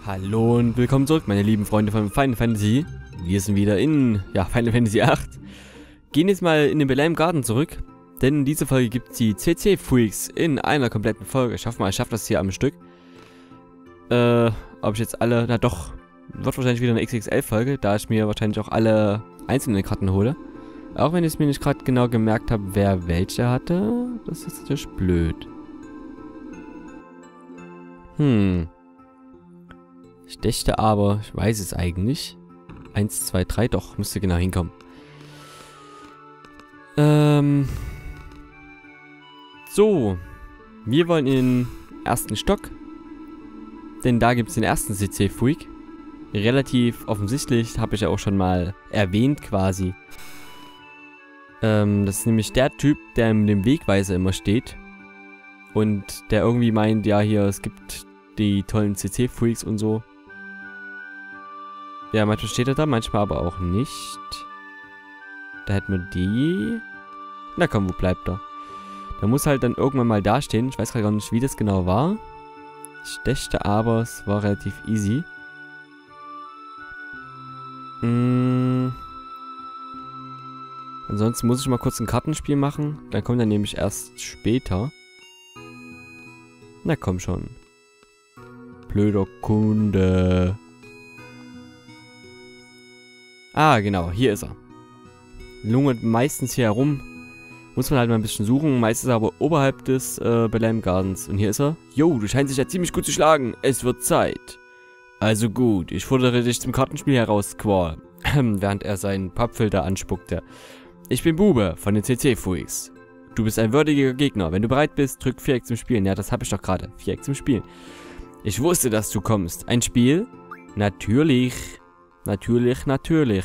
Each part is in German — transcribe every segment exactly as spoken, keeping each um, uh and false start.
Hallo und willkommen zurück, meine lieben Freunde von Final Fantasy. Wir sind wieder in, ja, Final Fantasy acht. Gehen jetzt mal in den Belém Garden zurück, denn in dieser Folge gibt es die C C-Freaks in einer kompletten Folge. Ich hoffe mal, ich schaffe das hier am Stück. Äh, ob ich jetzt alle, na doch, wird wahrscheinlich wieder eine X X L-Folge, da ich mir wahrscheinlich auch alle einzelnen Karten hole. Auch wenn ich es mir nicht gerade genau gemerkt habe, wer welche hatte, das ist natürlich blöd. Hm. Ich dächte aber, ich weiß es eigentlich. Eins, zwei, drei, doch, müsste genau hinkommen. Ähm. So. Wir wollen in den ersten Stock. Denn da gibt es den ersten C C-Freak. Relativ offensichtlich, habe ich ja auch schon mal erwähnt quasi. Ähm, das ist nämlich der Typ, der mit dem Wegweiser immer steht. Und der irgendwie meint, ja hier, es gibt die tollen C C-Freaks und so. Ja, manchmal steht er da, manchmal aber auch nicht. Da hätten wir die. Na komm, wo bleibt er? Der muss halt dann irgendwann mal dastehen. Ich weiß gerade gar nicht, wie das genau war. Ich dächte aber, es war relativ easy. Mmh. Ansonsten muss ich mal kurz ein Kartenspiel machen. Dann kommt er nämlich erst später. Na komm schon. Blöder Kunde. Ah, genau, hier ist er. Lungert meistens hier herum. Muss man halt mal ein bisschen suchen. Meistens aber oberhalb des äh, Belém Gardens. Und hier ist er. Jo, du scheinst dich ja ziemlich gut zu schlagen. Es wird Zeit. Also gut, ich fordere dich zum Kartenspiel heraus, Squall. Während er seinen Pappfilter anspuckte. Ich bin Bube von den C C-Freaks. Du bist ein würdiger Gegner. Wenn du bereit bist, drück Viereck zum Spielen. Ja, das habe ich doch gerade. Viereck zum Spielen. Ich wusste, dass du kommst. Ein Spiel? Natürlich. Natürlich, natürlich.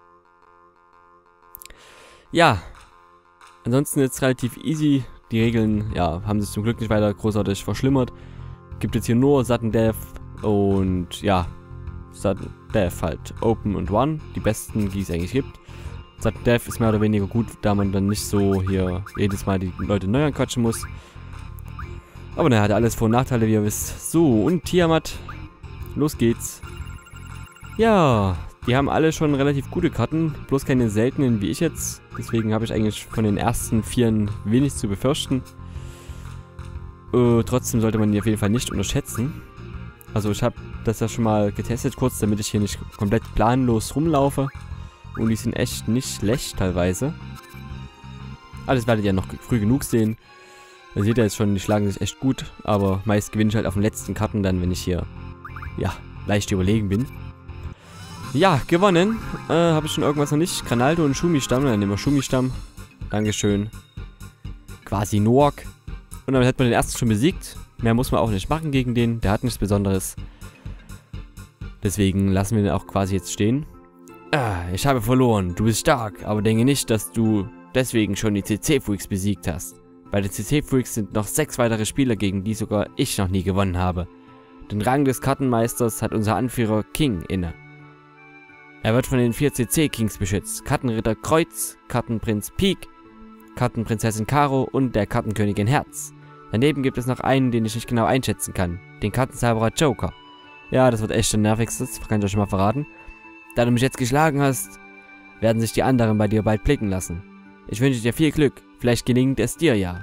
Ja. Ansonsten ist es relativ easy. Die Regeln, ja, haben sich zum Glück nicht weiter großartig verschlimmert. Gibt jetzt hier nur Sudden Death und, ja, Sudden Death halt Open und One. Die besten, die es eigentlich gibt. Sudden Death ist mehr oder weniger gut, da man dann nicht so hier jedes Mal die Leute neu anquatschen muss. Aber naja, hat alles Vor- und Nachteile, wie ihr wisst. So, und Tiamat. Los geht's. Ja, die haben alle schon relativ gute Karten, bloß keine seltenen wie ich jetzt. Deswegen habe ich eigentlich von den ersten Vieren wenig zu befürchten. Äh, trotzdem sollte man die auf jeden Fall nicht unterschätzen. Also ich habe das ja schon mal getestet kurz, damit ich hier nicht komplett planlos rumlaufe. Und die sind echt nicht schlecht teilweise. Alles werdet ihr noch früh genug sehen. Ihr seht ja jetzt schon, die schlagen sich echt gut. Aber meist gewinne ich halt auf den letzten Karten dann, wenn ich hier, ja, leicht überlegen bin. Ja, gewonnen. Äh, habe ich schon irgendwas noch nicht? Granaldo und Schumi-Stamm. Dann nehmen wir Schumi-Stamm. Dankeschön. Quasi Noak. Und damit hat man den ersten schon besiegt. Mehr muss man auch nicht machen gegen den. Der hat nichts Besonderes. Deswegen lassen wir den auch quasi jetzt stehen. Ah, ich habe verloren. Du bist stark. Aber denke nicht, dass du deswegen schon die C C-Freaks besiegt hast. Bei den C C-Freaks sind noch sechs weitere Spieler, gegen die sogar ich noch nie gewonnen habe. Den Rang des Kartenmeisters hat unser Anführer King inne. Er wird von den vier C C-Kings beschützt. Kartenritter Kreuz, Kartenprinz Peak, Kartenprinzessin Karo und der Kartenkönigin Herz. Daneben gibt es noch einen, den ich nicht genau einschätzen kann. Den Kartenzauberer Joker. Ja, das wird echt der nervigste, das kann ich euch schon mal verraten. Da du mich jetzt geschlagen hast, werden sich die anderen bei dir bald blicken lassen. Ich wünsche dir viel Glück. Vielleicht gelingt es dir ja.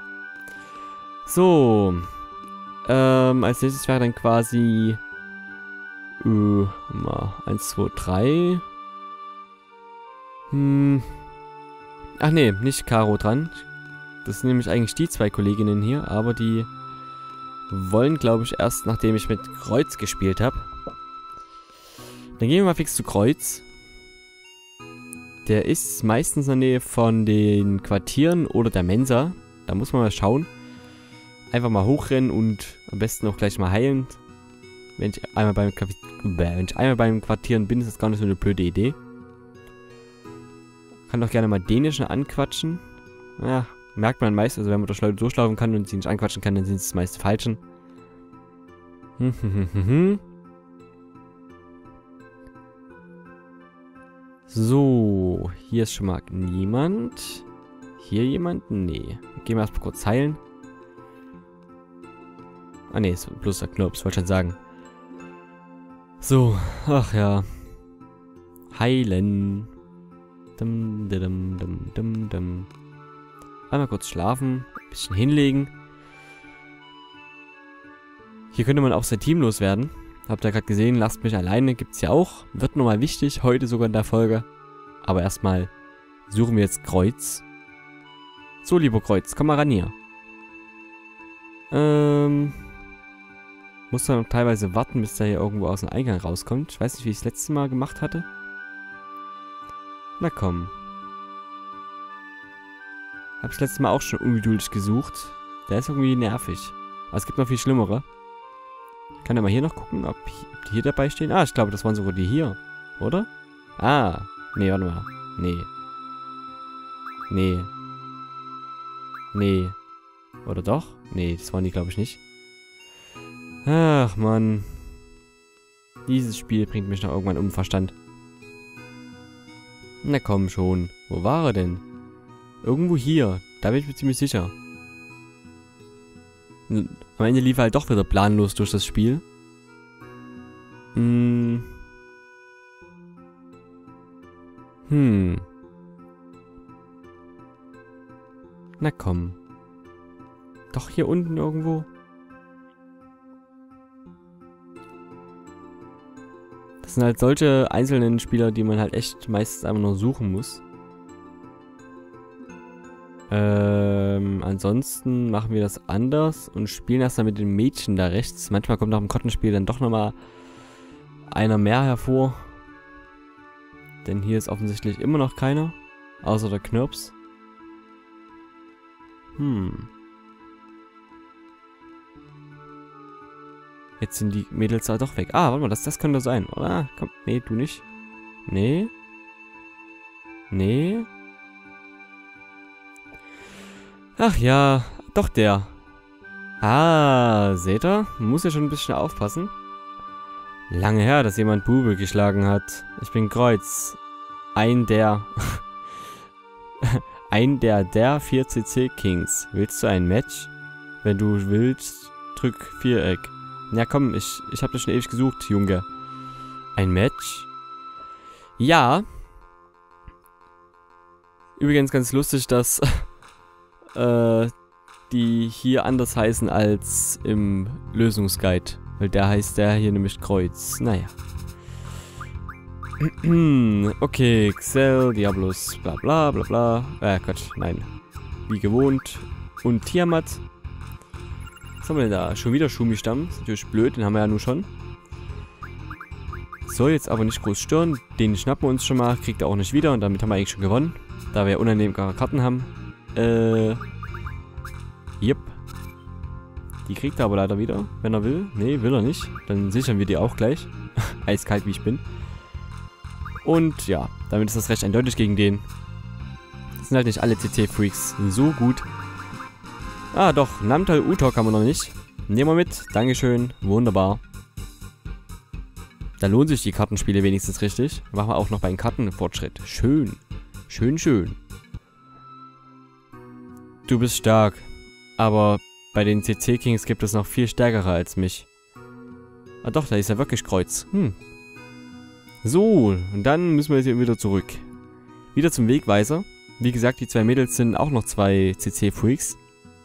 So. Ähm, als nächstes wäre dann quasi... Uh, mal eins, zwei, drei. Hm. Ach nee, nicht Karo dran. Das sind nämlich eigentlich die zwei Kolleginnen hier, aber die wollen, glaube ich, erst nachdem ich mit Kreuz gespielt habe. Dann gehen wir mal fix zu Kreuz. Der ist meistens in der Nähe von den Quartieren oder der Mensa. Da muss man mal schauen. Einfach mal hochrennen und am besten auch gleich mal heilen. Wenn ich einmal beim, wenn ich einmal beim Quartieren bin, ist das gar nicht so eine blöde Idee. Kann doch gerne mal Dänischen anquatschen. Ja, merkt man meist, also wenn man durch Leute durchlaufen kann und sie nicht anquatschen kann, dann sind es meist Falschen. Hm, hm, hm, hm, hm. So, hier ist schon mal niemand. Hier jemand? Nee. Gehen wir erstmal kurz heilen. Ah ne, ist bloß der Knirps, wollte schon sagen. So, ach ja. Heilen. Dum, dum, dum, dum, dum. Einmal kurz schlafen, ein bisschen hinlegen. Hier könnte man auch sehr teamlos werden. Habt ihr gerade gesehen, lasst mich alleine, gibt's ja auch. Wird nochmal wichtig, heute sogar in der Folge. Aber erstmal suchen wir jetzt Kreuz. So, lieber Kreuz, komm mal ran hier. Ähm... Muss dann teilweise warten, bis der hier irgendwo aus dem Eingang rauskommt. Ich weiß nicht, wie ich es letztes Mal gemacht hatte. Na komm. Hab's letztes Mal auch schon ungeduldig gesucht. Der ist irgendwie nervig. Aber es gibt noch viel schlimmere. Ich kann ja mal hier noch gucken, ob die hier dabei stehen. Ah, ich glaube, das waren sogar die hier. Oder? Ah. Nee, warte mal. Nee. Nee. Nee. Oder doch? Nee, das waren die, glaube ich, nicht. Ach, Mann. Dieses Spiel bringt mich noch irgendwann um den Verstand. Na komm schon. Wo war er denn? Irgendwo hier. Da bin ich mir ziemlich sicher. Am Ende lief er halt doch wieder planlos durch das Spiel. Hm. Hm. Na komm. Doch hier unten irgendwo? Das sind halt solche einzelnen Spieler, die man halt echt meistens einfach nur suchen muss. Ähm, ansonsten machen wir das anders und spielen erst mal mit den Mädchen da rechts. Manchmal kommt nach dem Kottenspiel dann doch nochmal einer mehr hervor. Denn hier ist offensichtlich immer noch keiner. Außer der Knirps. Hm. Jetzt sind die Mädels da doch weg. Ah, warte mal, das, das könnte sein, oder? Komm, nee, du nicht. Nee. Nee. Ach ja, doch der. Ah, seht ihr? Man muss ja schon ein bisschen aufpassen. Lange her, dass jemand Bube geschlagen hat. Ich bin Kreuz. Ein der... ein der der vier C C Kings. Willst du ein Match? Wenn du willst, drück Viereck. Ja komm, ich, ich hab das schon ewig gesucht, Junge. Ein Match? Ja. Übrigens ganz lustig, dass äh, die hier anders heißen als im Lösungsguide. Weil der heißt der hier nämlich Kreuz. Naja. Okay, Xel, Diablos, bla bla bla bla. Äh, Gott, nein. Wie gewohnt. Und Tiamat. Was haben wir denn da? Schon wieder Schumi-Stamm. Ist natürlich blöd, den haben wir ja nur schon. Soll jetzt aber nicht groß stören. Den schnappen wir uns schon mal. Kriegt er auch nicht wieder. Und damit haben wir eigentlich schon gewonnen. Da wir ja unannehmbare Karten haben. Äh. Yep. Die kriegt er aber leider wieder, wenn er will. Nee, will er nicht. Dann sichern wir die auch gleich. Eiskalt wie ich bin. Und ja, damit ist das recht eindeutig gegen den. Das sind halt nicht alle C C-Freaks so gut. Ah, doch. Namtal Utok haben wir noch nicht. Nehmen wir mit. Dankeschön. Wunderbar. Da lohnen sich die Kartenspiele wenigstens richtig. Machen wir auch noch bei den Kartenfortschritt. Schön. Schön, schön. Du bist stark. Aber bei den C C-Kings gibt es noch viel stärkere als mich. Ah doch, da ist ja wirklich Kreuz. Hm. So, und dann müssen wir jetzt hier wieder zurück. Wieder zum Wegweiser. Wie gesagt, die zwei Mädels sind auch noch zwei C C-Freaks.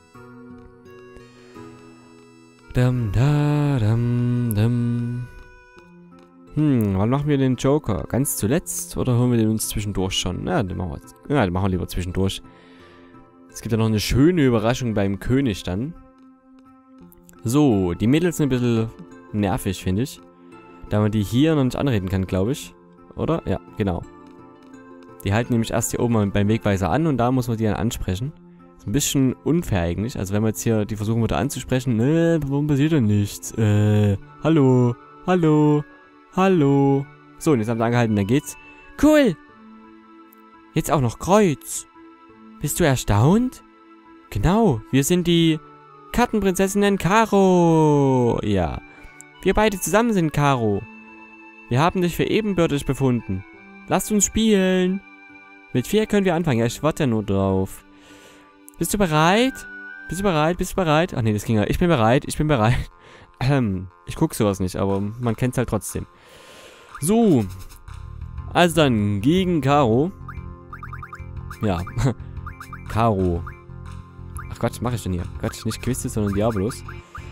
Dum, da, dum, dum. Hm, wann machen wir den Joker? Ganz zuletzt? Oder holen wir den uns zwischendurch schon? Na, den machen wir, ja, den machen wir lieber zwischendurch. Es gibt ja noch eine schöne Überraschung beim König dann. So, die Mädels sind ein bisschen nervig, finde ich. Da man die hier noch nicht anreden kann, glaube ich. Oder? Ja, genau. Die halten nämlich erst hier oben beim Wegweiser an und da muss man die dann ansprechen. Ist ein bisschen unfair eigentlich. Also wenn man jetzt hier die versuchen würde anzusprechen, ne, warum passiert denn nichts? Äh, hallo, hallo, hallo. So, und jetzt haben sie angehalten, dann geht's. Cool! Jetzt auch noch Kreuz. Bist du erstaunt? Genau, wir sind die Kartenprinzessinnen Karo. Ja, wir beide zusammen sind Karo. Wir haben dich für ebenbürtig befunden. Lasst uns spielen. Mit vier können wir anfangen. Ja, ich warte ja nur drauf. Bist du bereit? Bist du bereit? Bist du bereit? Ach nee, das ging ja. Ich bin bereit. Ich bin bereit. Ähm, ich guck sowas nicht, aber man kennt es halt trotzdem. So. Also dann gegen Karo. Ja. Karo. Ach Gott, was mache ich denn hier? Gott, nicht Quizze, sondern Diabolos.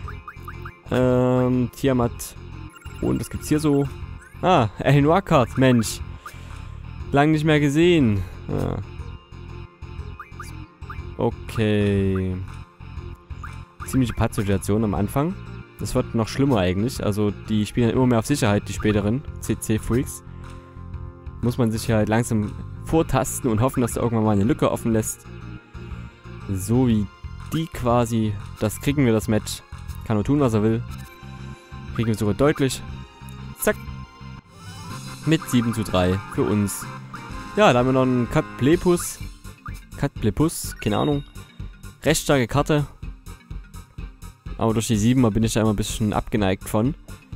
Ähm, Tiamat. Und was gibt's hier so? Ah, El Noir-Card, Mensch. Lang nicht mehr gesehen. Ah. Okay. Ziemliche Pattsituation am Anfang. Das wird noch schlimmer eigentlich. Also die spielen immer mehr auf Sicherheit, die späteren C C-Freaks. Muss man sich halt langsam vortasten und hoffen, dass er irgendwann mal eine Lücke offen lässt. So wie die quasi. Das kriegen wir, das Match. Kann nur tun, was er will. Kriegen wir sogar deutlich. Zack. Mit sieben zu drei für uns. Ja, da haben wir noch einen Katplepus. Katplepus, keine Ahnung. Recht starke Karte. Aber durch die siebener bin ich da immer ein bisschen abgeneigt von.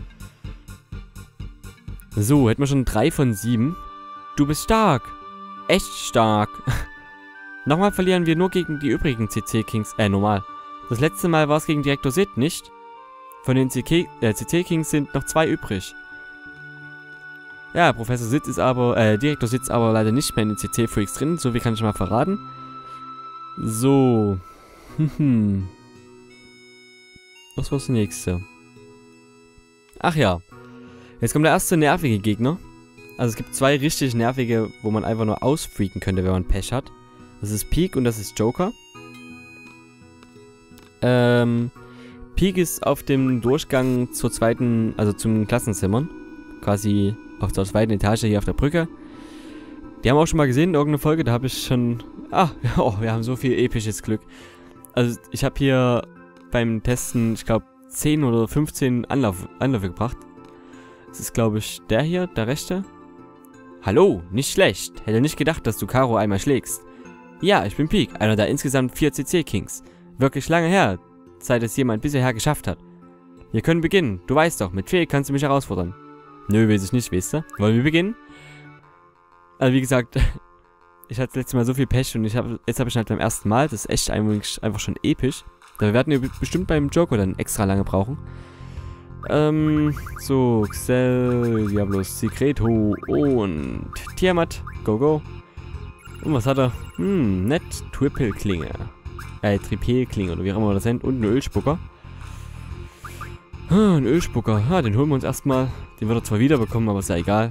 So, hätten wir schon drei von sieben. Du bist stark. Echt stark. Nochmal verlieren wir nur gegen die übrigen C C-Kings. Äh, normal. Das letzte Mal war es gegen Direktor Sid, nicht? Von den C C-Kings sind noch zwei übrig. Ja, Professor Sid ist aber, äh, Direktor Sid ist aber leider nicht mehr in den C C-Freaks drin. So viel kann ich mal verraten. So. Hm. Was war das nächste? Ach ja. Jetzt kommt der erste nervige Gegner. Also es gibt zwei richtig nervige, wo man einfach nur ausfreaken könnte, wenn man Pech hat. Das ist Peak und das ist Joker. Ähm, Peak ist auf dem Durchgang zur zweiten, also zum Klassenzimmern. Quasi auf der zweiten Etage hier auf der Brücke. Die haben wir auch schon mal gesehen in irgendeiner Folge, da habe ich schon... Ah, oh, wir haben so viel episches Glück. Also ich habe hier beim Testen, ich glaube, zehn oder fünfzehn Anlauf, Anläufe gebracht. Das ist, glaube ich, der hier, der rechte. Hallo, nicht schlecht. Hätte nicht gedacht, dass du Karo einmal schlägst. Ja, ich bin Peak, einer der insgesamt vier C C-Kings. Wirklich lange her, seit es jemand bisher geschafft hat. Wir können beginnen. Du weißt doch, mit Fee kannst du mich herausfordern. Nö, weiß ich nicht, weißt du? Wollen wir beginnen? Also wie gesagt, ich hatte letztes Mal so viel Pech und ich hab, jetzt habe ich halt beim ersten Mal. Das ist echt einfach schon episch. Da werden wir bestimmt beim Joker dann extra lange brauchen. Ähm, so, Xel, Diablos, Secreto und Tiamat. Go, go. Und was hat er? Hm, nett. Triple-Klinge. Äh, Triple-Klinge oder wie auch immer das nennt. Und ein Ölspucker. Ah, ein Ölspucker. Ja, den holen wir uns erstmal. Den wird er zwar wiederbekommen, aber ist ja egal.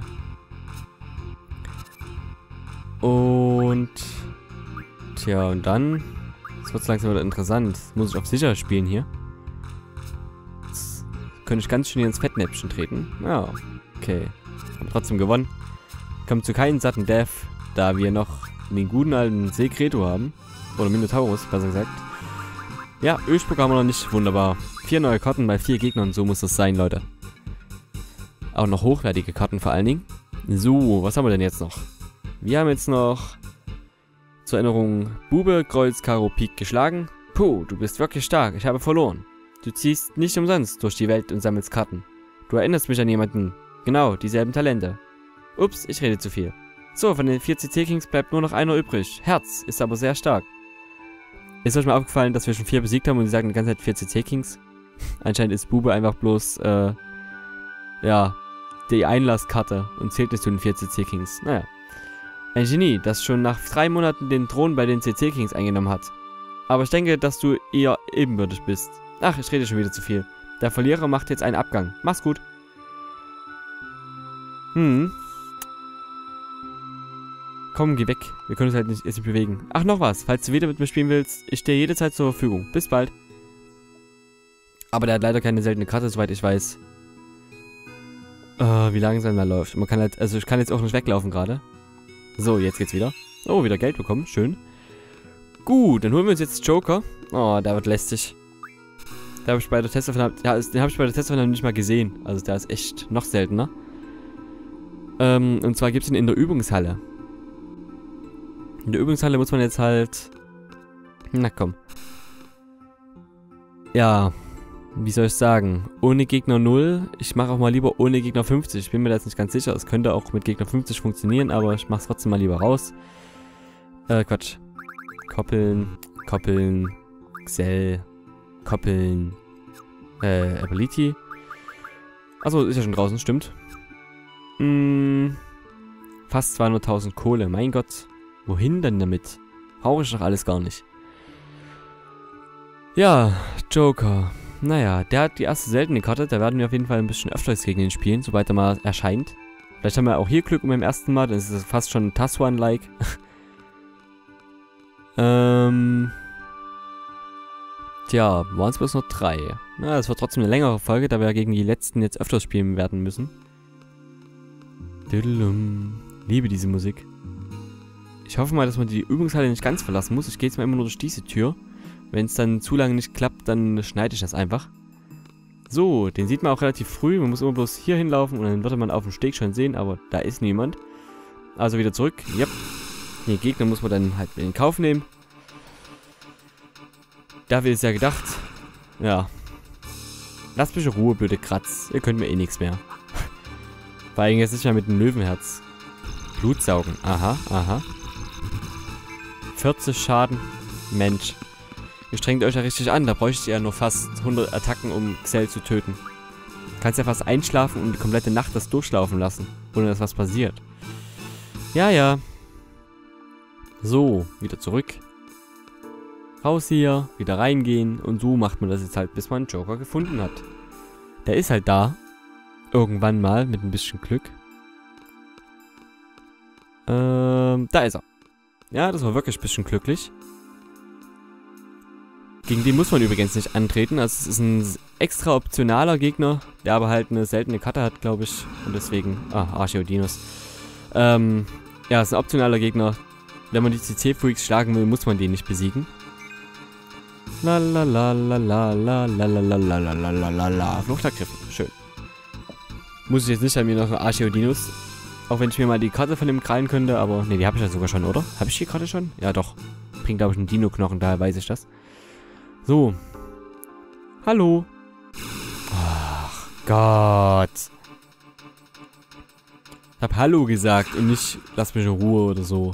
Und... Tja, und dann... Jetzt wird es langsam wieder interessant. Jetzt muss ich auf sicher spielen hier. Jetzt könnte ich ganz schön hier ins Fettnäpfchen treten. Ja, okay. Haben trotzdem gewonnen. Kommt zu keinen satten Death, da wir noch den guten alten Secreto haben. Oder Minotaurus, besser gesagt. Ja, Ölspucker haben wir noch nicht. Wunderbar. Vier neue Karten bei vier Gegnern, so muss das sein, Leute. Auch noch hochwertige Karten vor allen Dingen. So, was haben wir denn jetzt noch? Wir haben jetzt noch zur Erinnerung Bube, Kreuz, Karo, Pik geschlagen. Puh, du bist wirklich stark, ich habe verloren. Du ziehst nicht umsonst durch die Welt und sammelst Karten. Du erinnerst mich an jemanden. Genau, dieselben Talente. Ups, ich rede zu viel. So, von den vier C C-Kings bleibt nur noch einer übrig. Herz, ist aber sehr stark. Ist euch mal aufgefallen, dass wir schon vier besiegt haben und sie sagen die ganze Zeit vier C C-Kings? Anscheinend ist Bube einfach bloß, äh, ja, die Einlasskarte und zählt nicht zu den vier C C-Kings. Naja. Ein Genie, das schon nach drei Monaten den Thron bei den C C-Kings eingenommen hat. Aber ich denke, dass du eher ebenbürtig bist. Ach, ich rede schon wieder zu viel. Der Verlierer macht jetzt einen Abgang. Mach's gut. Hm. Komm, geh weg. Wir können uns halt nicht, jetzt nicht bewegen. Ach, noch was. Falls du wieder mit mir spielen willst, ich stehe jederzeit zur Verfügung. Bis bald. Aber der hat leider keine seltene Karte, soweit ich weiß. Uh, wie langsam er läuft. Man kann halt, also ich kann jetzt auch nicht weglaufen gerade. So, jetzt geht's wieder. Oh, wieder Geld bekommen. Schön. Gut, dann holen wir uns jetzt Joker. Oh, der wird lästig. Der habe ich bei der Testaufnahme, ja, den habe ich bei der Testaufnahme nicht mal gesehen. Also der ist echt noch seltener. Ähm, und zwar gibt es ihn in der Übungshalle. In der Übungshalle muss man jetzt halt... Na komm. Ja, wie soll ich sagen? Ohne Gegner null. Ich mache auch mal lieber ohne Gegner fünfzig. Ich bin mir da jetzt nicht ganz sicher. Es könnte auch mit Gegner fünfzig funktionieren, aber ich mache es trotzdem mal lieber raus. Äh, Quatsch. Koppeln, koppeln, Xel, Koppeln, äh, Ability. Achso, ist ja schon draußen, stimmt. Hm, fast zweihunderttausend Kohle, mein Gott. Wohin denn damit? Brauche ich doch alles gar nicht. Ja, Joker. Naja, der hat die erste seltene Karte. Da werden wir auf jeden Fall ein bisschen öfters gegen ihn spielen, sobald er mal erscheint. Vielleicht haben wir auch hier Glück um beim ersten Mal. Dann ist es fast schon Taswan-like. ähm... Tja, waren es bloß noch drei. Na, das wird trotzdem eine längere Folge, da wir gegen die letzten jetzt öfters spielen werden müssen. Liebe diese Musik. Ich hoffe mal, dass man die Übungshalle nicht ganz verlassen muss. Ich gehe jetzt mal immer nur durch diese Tür. Wenn es dann zu lange nicht klappt, dann schneide ich das einfach. So, den sieht man auch relativ früh. Man muss immer bloß hier hinlaufen und dann würde man auf dem Steg schon sehen, aber da ist niemand. Also wieder zurück. Yep. Den Gegner muss man dann halt in Kauf nehmen. Dafür ist ja gedacht. Ja. Lasst mich in Ruhe, blöde Kratz. Ihr könnt mir eh nichts mehr. Vor allem jetzt nicht mehr mit dem Löwenherz. Blutsaugen. Aha, aha. vierzig Schaden. Mensch. Ihr strengt euch ja richtig an. Da bräuchtet ihr ja nur fast hundert Attacken, um Xel zu töten. Du kannst ja fast einschlafen und die komplette Nacht das durchlaufen lassen. Ohne dass was passiert. Ja, ja. So, wieder zurück. Raus hier, wieder reingehen und so macht man das jetzt halt, bis man einen Joker gefunden hat. Der ist halt da. Irgendwann mal, mit ein bisschen Glück. Ähm, da ist er. Ja, das war wirklich ein bisschen glücklich. Gegen den muss man übrigens nicht antreten, also es ist ein extra optionaler Gegner, der aber halt eine seltene Karte hat, glaube ich. Und deswegen, ah, Archeodinus. Ähm, ja, es ist ein optionaler Gegner. Wenn man die C C-Freaks schlagen will, muss man den nicht besiegen. La la la la la la la la la la la la la la. Flucht ergriffen. Schön. Muss ich jetzt nicht an mir noch einen Archeodinus. Auch wenn ich mir mal die Karte von dem krallen könnte, aber. Ne, die habe ich ja sogar schon, oder? Habe ich die Karte schon? Ja, doch. Bringt, glaube ich, einen Dino-Knochen, daher weiß ich das. So. Hallo. Ach Gott. Ich hab Hallo gesagt und nicht lass mich in Ruhe oder so.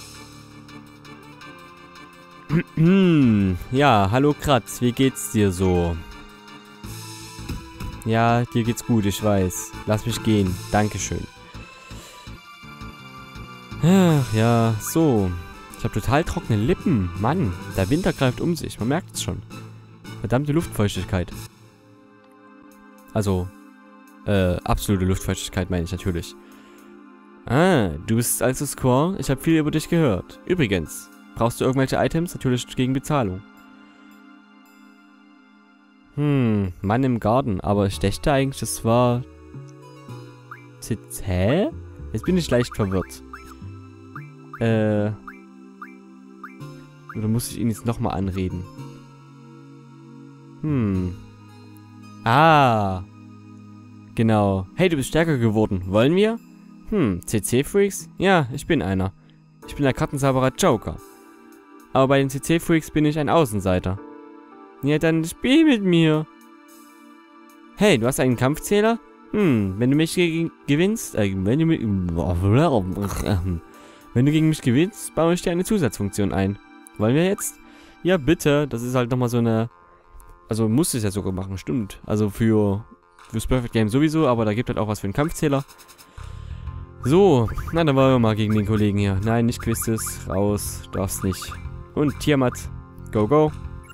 Ja, hallo Kratz, wie geht's dir so? Ja, dir geht's gut, ich weiß. Lass mich gehen, dankeschön. Ach ja, so. Ich habe total trockene Lippen. Mann, der Winter greift um sich, man merkt es schon. Verdammte Luftfeuchtigkeit. Also, äh, absolute Luftfeuchtigkeit meine ich natürlich. Ah, du bist also Squall? Ich habe viel über dich gehört. Übrigens. Brauchst du irgendwelche Items? Natürlich gegen Bezahlung. Hm, Mann im Garten. Aber ich dachte eigentlich, das war... Hä? Jetzt bin ich leicht verwirrt. Äh... Oder muss ich ihn jetzt nochmal anreden? Hm. Ah. Genau. Hey, du bist stärker geworden. Wollen wir? Hm, C C-Freaks? Ja, ich bin einer. Ich bin der Kartenzauberer Joker. Aber bei den C C-Freaks bin ich ein Außenseiter. Ja, dann spiel mit mir. Hey, du hast einen Kampfzähler? Hm, wenn du mich gegen gewinnst, äh, wenn du mich, wenn du gegen mich gewinnst, baue ich dir eine Zusatzfunktion ein. Wollen wir jetzt? Ja, bitte. Das ist halt nochmal so eine, also musste ich ja sogar machen, stimmt. Also für, fürs Perfect Game sowieso, aber da gibt halt auch was für einen Kampfzähler. So, na dann wollen wir mal gegen den Kollegen hier. Nein, nicht Quizzes, raus, darfst nicht. Und Tiamat, go, go.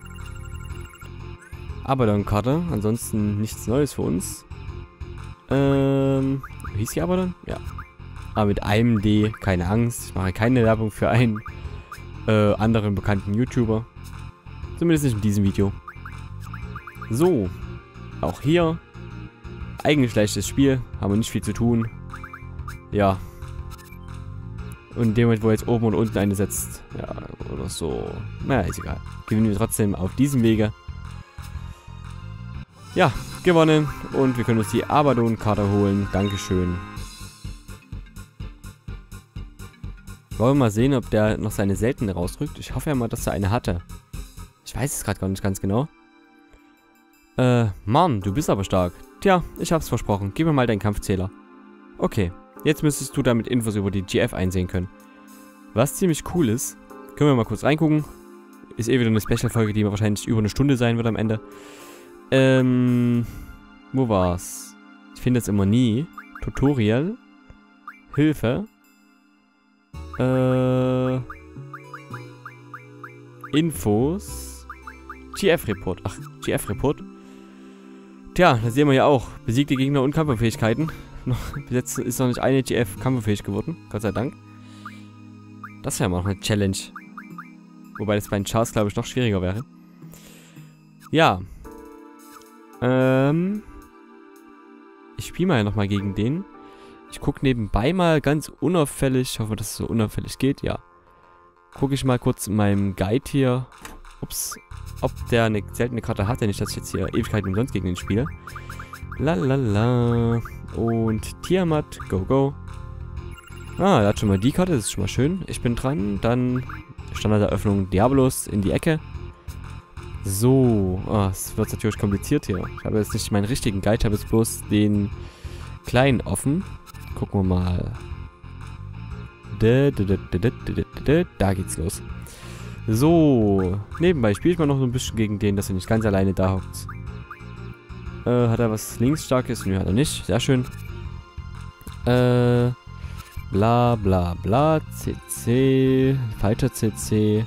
Abaddon-Karte, ansonsten nichts Neues für uns. Ähm, wie hieß die Abaddon? Ja. Aber mit einem D, keine Angst. Ich mache keine Werbung für einen äh, anderen bekannten YouTuber. Zumindest nicht in diesem Video. So, auch hier. Eigentlich leichtes Spiel, haben wir nicht viel zu tun. Ja. Und in dem Moment, wo jetzt oben und unten eine setzt, ja, oder so. Naja, ist egal. Gewinnen wir trotzdem auf diesem Wege. Ja, gewonnen. Und wir können uns die Abaddon-Karte holen. Dankeschön. Wollen wir mal sehen, ob der noch seine seltene rausrückt. Ich hoffe ja mal, dass er eine hatte. Ich weiß es gerade gar nicht ganz genau. Äh, Mann, du bist aber stark. Tja, ich hab's versprochen. Gib mir mal deinen Kampfzähler. Okay. Jetzt müsstest du damit Infos über die G F einsehen können. Was ziemlich cool ist, können wir mal kurz reingucken. ist eh wieder eine Special-Folge, die wahrscheinlich über eine Stunde sein wird am Ende. Ähm, wo war's? Ich finde es immer nie. Tutorial. Hilfe. Äh, Infos. G F-Report. Ach, G F-Report. Tja, da sehen wir ja auch. Besiegte Gegner und Kampffähigkeiten. Bis jetzt ist noch nicht eine G F kampffähig geworden. Gott sei Dank. Das wäre mal noch eine Challenge. Wobei das bei den Chars, glaube ich, noch schwieriger wäre. Ja. Ähm. Ich spiele mal nochmal gegen den. Ich gucke nebenbei mal ganz unauffällig. Ich hoffe, dass es so unauffällig geht. Ja. Gucke ich mal kurz in meinem Guide hier. Ups. Ob der eine seltene Karte hat. Denn nicht, dass ich jetzt hier Ewigkeiten umsonst gegen den spiele. Lalala. Und Tiamat. Go, go. Ah, er hat schon mal die Karte. Das ist schon mal schön. Ich bin dran. Dann Standarderöffnung Diabolos in die Ecke. So. Ah, es wird natürlich kompliziert hier. Ich habe jetzt nicht meinen richtigen Guide. Ich habe jetzt bloß den kleinen offen. Gucken wir mal. Da geht's los. So. Nebenbei spiele ich mal noch so ein bisschen gegen den, dass er nicht ganz alleine da hockt. Äh, hat er was Linksstarkes? Nö, hat er nicht. Sehr schön. Äh, bla bla bla. C C. Falscher C C.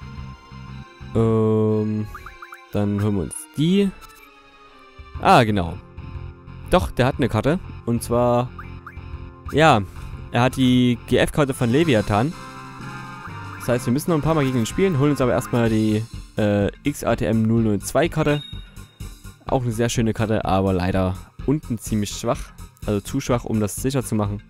Ähm, dann holen wir uns die. Ah, genau. Doch, der hat eine Karte. Und zwar, ja, er hat die G F-Karte von Leviathan. Das heißt, wir müssen noch ein paar Mal gegen ihn spielen, holen uns aber erstmal die äh, X A T M null null zwei Karte. Auch eine sehr schöne Karte, aber leider unten ziemlich schwach. Also zu schwach, um das sicher zu machen.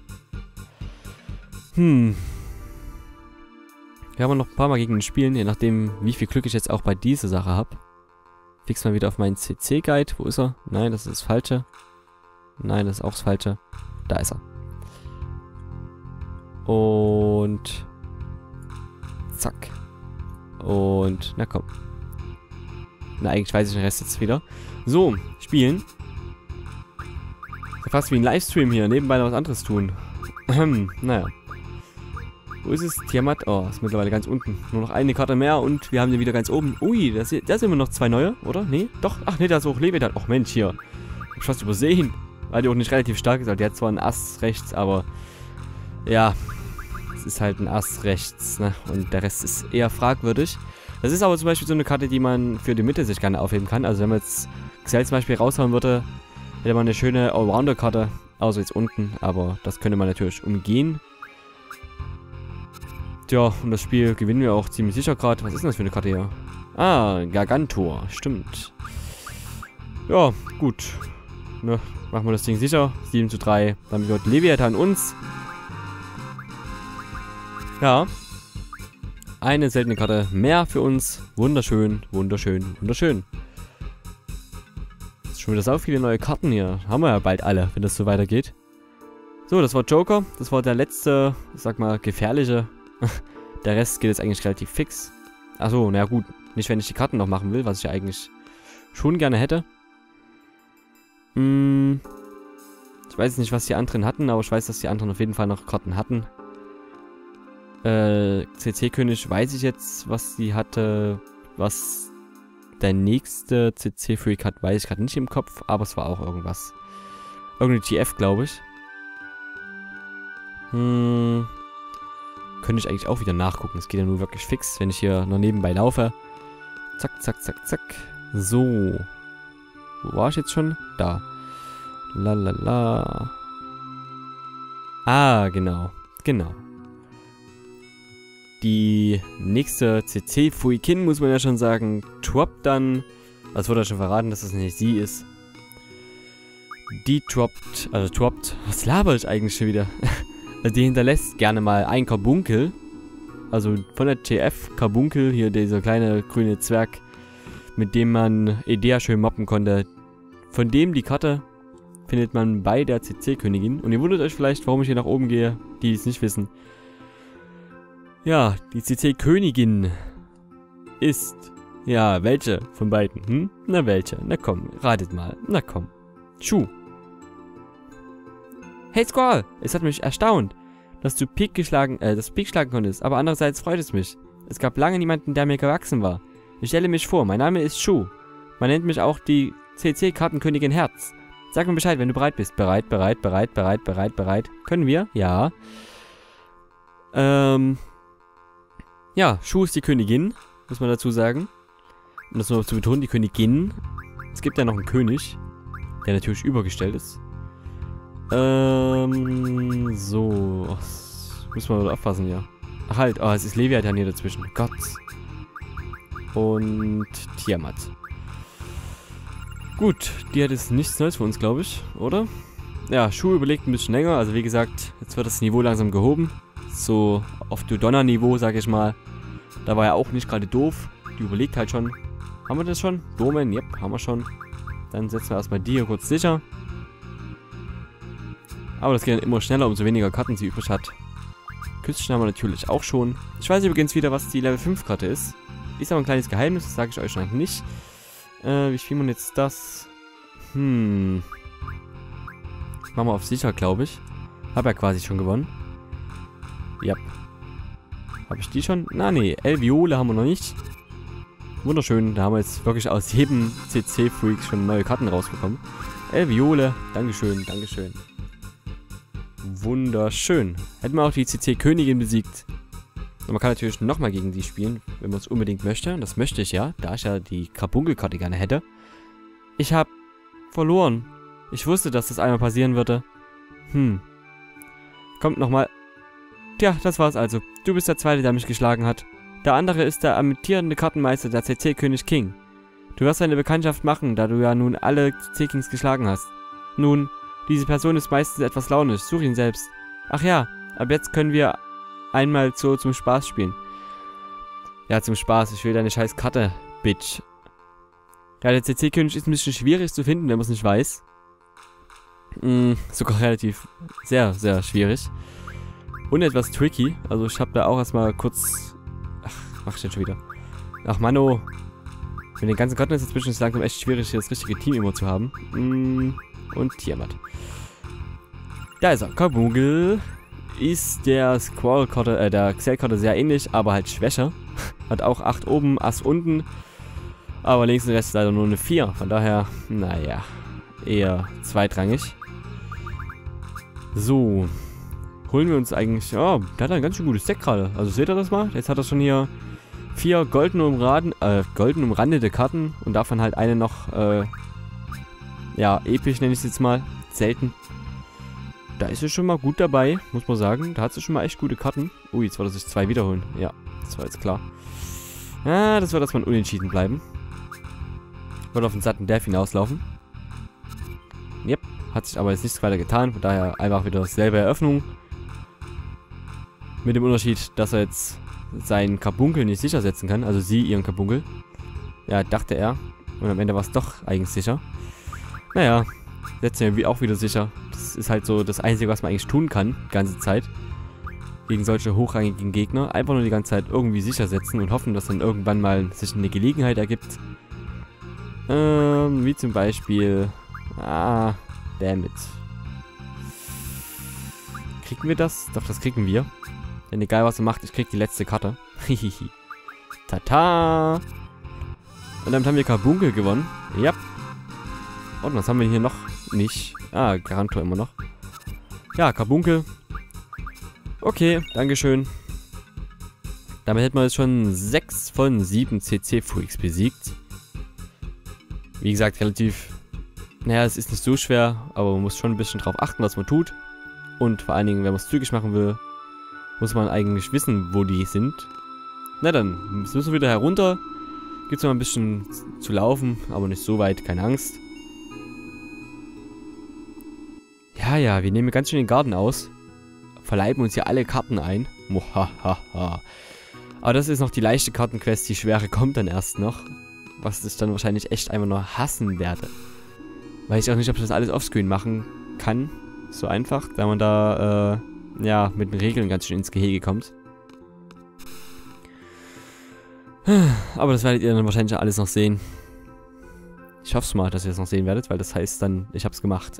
Hm. Wir haben noch ein paar Mal gegen ihn spielen, je nachdem, wie viel Glück ich jetzt auch bei dieser Sache habe. Fix mal wieder auf meinen C C-Guide. Wo ist er? Nein, das ist das Falsche. Nein, das ist auch das Falsche. Da ist er. Und zack. Und na komm. Na, eigentlich weiß ich den Rest jetzt wieder. So, spielen. Ist ja fast wie ein Livestream hier. Nebenbei noch was anderes tun. Naja. Wo ist es? Tiamat. Oh, ist mittlerweile ganz unten. Nur noch eine Karte mehr und wir haben den wieder ganz oben. Ui, da sind immer noch zwei neue, oder? Nee? Doch. Ach nee, da ist auch Leviathan. Ach Mensch, hier. Hab ich fast übersehen. Weil die auch nicht relativ stark ist. Die hat zwar einen Ass rechts, aber ja. Es ist halt ein Ass rechts, ne? Und der Rest ist eher fragwürdig. Das ist aber zum Beispiel so eine Karte, die man für die Mitte sich gerne aufheben kann. Also wenn man jetzt Xel zum Beispiel raushauen würde, hätte man eine schöne Allrounder-Karte. Außer jetzt unten. Aber das könnte man natürlich umgehen. Tja, und das Spiel gewinnen wir auch ziemlich sicher gerade. Was ist denn das für eine Karte hier? Ah, Gargantor. Stimmt. Ja, gut. Ne, machen wir das Ding sicher. sieben zu drei. Dann wird Leviathan uns. Ja. Eine seltene Karte mehr für uns. Wunderschön, wunderschön, wunderschön. Jetzt schon wieder so viele neue Karten hier. Haben wir ja bald alle, wenn das so weitergeht. So, das war Joker. Das war der letzte, ich sag mal, gefährliche. Der Rest geht jetzt eigentlich relativ fix. Achso, naja gut. Nicht, wenn ich die Karten noch machen will, was ich ja eigentlich schon gerne hätte. Hm. Ich weiß nicht, was die anderen hatten, aber ich weiß, dass die anderen auf jeden Fall noch Karten hatten. Äh, C C-König weiß ich jetzt, was sie hatte. Was der nächste C C-Freak hat, weiß ich gerade nicht im Kopf, aber es war auch irgendwas. Irgendeine G F, glaube ich. Hm. Könnte ich eigentlich auch wieder nachgucken. Es geht ja nur wirklich fix, wenn ich hier noch nebenbei laufe. Zack, zack, zack, zack. So. Wo war ich jetzt schon? Da. Lalala. Ah, genau. Genau. Die nächste C C-Fuikin, muss man ja schon sagen, droppt dann. Das wurde ja schon verraten, dass das nicht sie ist. Die droppt, also droppt. Was laber ich eigentlich schon wieder? Also die hinterlässt gerne mal ein Carbunkel. Also von der T F Carbunkel, hier dieser kleine grüne Zwerg, mit dem man Edea schön moppen konnte. Von dem die Karte findet man bei der C C-Königin. Und ihr wundert euch vielleicht, warum ich hier nach oben gehe, die es nicht wissen. Ja, die C C-Königin ist... Ja, welche von beiden? Hm? Na, welche? Na komm, ratet mal. Na komm. Schuh. Hey Squall, es hat mich erstaunt, dass du Pik geschlagen, äh, dass du Pik schlagen konntest, aber andererseits freut es mich. Es gab lange niemanden, der mir gewachsen war. Ich stelle mich vor, mein Name ist Shu. Man nennt mich auch die C C-Kartenkönigin Herz. Sag mir Bescheid, wenn du bereit bist. Bereit, bereit, bereit, bereit, bereit, bereit. Können wir? Ja. Ähm. Ja, Shu ist die Königin, muss man dazu sagen. Um das nur zu betonen, die Königin. Es gibt ja noch einen König, der natürlich übergestellt ist. Ähm, so. Ach, müssen wir mal aufpassen, ja. Ach halt, oh, es ist Leviathan hier dazwischen. Gott. Und Tiamat. Gut, die hat jetzt nichts Neues für uns, glaube ich, oder? Ja, Shu überlegt ein bisschen länger. Also wie gesagt, jetzt wird das Niveau langsam gehoben. So auf Dodonna-Niveau, sag ich mal. Da war ja auch nicht gerade doof. Die überlegt halt schon. Haben wir das schon? Domen, yep, haben wir schon. Dann setzen wir erstmal die hier kurz sicher. Aber das geht dann immer schneller, umso weniger Karten sie übrig hat. Küsten haben wir natürlich auch schon. Ich weiß übrigens wieder, was die Level fünf Karte ist. Ist aber ein kleines Geheimnis, das sage ich euch noch nicht. Äh, wie spielen wir jetzt das? Hm. Machen wir auf sicher, glaube ich. Hab ja quasi schon gewonnen. Ja. Habe ich die schon? Na nee, Elviole haben wir noch nicht. Wunderschön, da haben wir jetzt wirklich aus jedem C C-Freak schon neue Karten rausbekommen. Elviole, Dankeschön, Dankeschön. Wunderschön. Hätten wir auch die C C-Königin besiegt. Und man kann natürlich nochmal gegen die spielen, wenn man es unbedingt möchte. Und das möchte ich ja, da ich ja die Carbuncle-Karte gerne hätte. Ich habe verloren. Ich wusste, dass das einmal passieren würde. Hm. Kommt nochmal. Tja, das war's also. Du bist der Zweite, der mich geschlagen hat. Der andere ist der amtierende Kartenmeister, der C C-König King. Du wirst eine Bekanntschaft machen, da du ja nun alle C C-Kings geschlagen hast. Nun, diese Person ist meistens etwas launisch. Such ihn selbst. Ach ja, ab jetzt können wir einmal so zum Spaß spielen. Ja, zum Spaß. Ich will deine scheiß Karte, Bitch. Ja, der C C-König ist ein bisschen schwierig zu finden, wenn man es nicht weiß. Hm, sogar relativ sehr, sehr schwierig. Und etwas tricky. Also ich habe da auch erstmal kurz... Ach, mach ich denn schon wieder. Ach, Mano. Mit den ganzen Karten ist es inzwischen langsam echt schwierig, hier das richtige Team immer zu haben. Hm, und Tiamat. Da ist er. Carbuncle ist der Squall-Karte, äh, der Xell-Karte sehr ähnlich, aber halt schwächer. Hat auch acht oben, Ass unten. Aber links und rechts leider nur eine vier. Von daher, naja, eher zweitrangig. So. Holen wir uns eigentlich... Ja, der hat ein ganz schön gutes Deck gerade. Also seht ihr das mal? Jetzt hat er schon hier vier golden, umraden, äh, golden umrandete Karten. Und davon halt eine noch, äh, ja, episch nenne ich es jetzt mal. Selten. Da ist er schon mal gut dabei, muss man sagen. Da hat sie schon mal echt gute Karten. Ui, jetzt wird er sich zwei wiederholen. Ja, das war jetzt klar. Ja, das wird erstmal unentschieden bleiben. Wird auf den satten Death hinauslaufen. Yep, hat sich aber jetzt nichts weiter getan. Von daher einfach wieder selbe Eröffnung. Mit dem Unterschied, dass er jetzt seinen Carbuncle nicht sicher setzen kann. Also sie ihren Carbuncle. Ja, dachte er. Und am Ende war es doch eigentlich sicher. Naja, setzen wir auch wieder sicher. Das ist halt so das Einzige, was man eigentlich tun kann, die ganze Zeit. Gegen solche hochrangigen Gegner. Einfach nur die ganze Zeit irgendwie sicher setzen und hoffen, dass dann irgendwann mal sich eine Gelegenheit ergibt. Ähm, wie zum Beispiel... Ah, damn it. Kriegen wir das? Doch, das kriegen wir. Denn egal, was er macht, ich krieg die letzte Karte. Hihihi. Tata! Und damit haben wir Carbuncle gewonnen. Ja. Und was haben wir hier noch? Nicht. Ah, Garantor immer noch. Ja, Carbuncle. Okay, dankeschön. Damit hätten wir jetzt schon sechs von sieben C C-Freaks besiegt. Wie gesagt, relativ... Naja, es ist nicht so schwer, aber man muss schon ein bisschen drauf achten, was man tut. Und vor allen Dingen, wenn man es zügig machen will, muss man eigentlich wissen, wo die sind. Na dann, müssen wir wieder herunter. Gibt es noch ein bisschen zu laufen, aber nicht so weit, keine Angst. Ja, ja, wir nehmen ganz schön den Garten aus. Verleiben uns hier alle Karten ein. Mohahaha. Aber das ist noch die leichte Kartenquest, die schwere kommt dann erst noch. Was ich dann wahrscheinlich echt einfach nur hassen werde. Weiß ich auch nicht, ob ich das alles offscreen machen kann. So einfach, da man da, äh, ja, mit den Regeln ganz schön ins Gehege kommt. Aber das werdet ihr dann wahrscheinlich alles noch sehen. Ich hoffe mal, dass ihr das noch sehen werdet, weil das heißt dann, ich hab's gemacht.